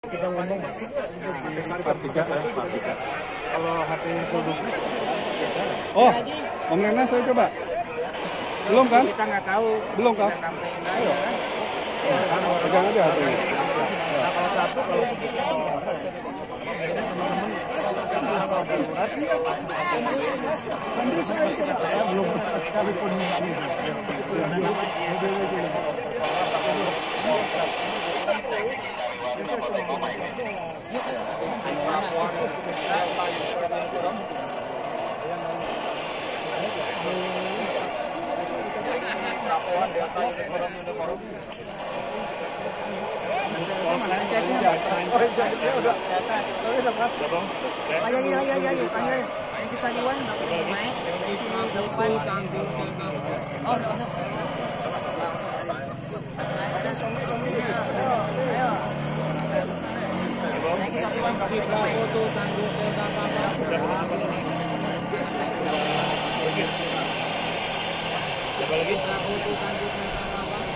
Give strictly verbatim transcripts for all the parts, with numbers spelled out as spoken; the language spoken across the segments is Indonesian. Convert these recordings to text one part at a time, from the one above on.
kita ngomong masuk part tiga ya, part tiga. kalau H P full duplex Oh, Om Nena saya coba. Belum kan? Kita nggak tahu. Belum kan? Kita sampai enggak Ayo. ya. Pegang aja H P-nya. nah kalau satu kalau Saya belum sekalipun saya udah di atas. Udah masuk. Ayo ayo ayo ayo panggil aja. Yang kita di one bakal naik. Depan. Oh, udah masuk. Ada suami suami. Ayo ayo. Naik kita di one bakal naik. Foto tanggung ke kakak. Coba lagi. Foto tanggung ke kakak.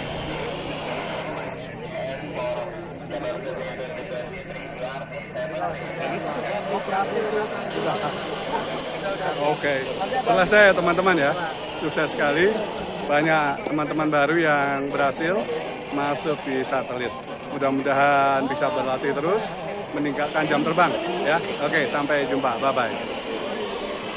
Oke, selesai teman-teman ya. Sukses sekali. Banyak teman-teman baru yang berhasil masuk di satelit. Mudah-mudahan bisa berlatih terus, meningkatkan jam terbang ya. Oke, sampai jumpa. Bye bye.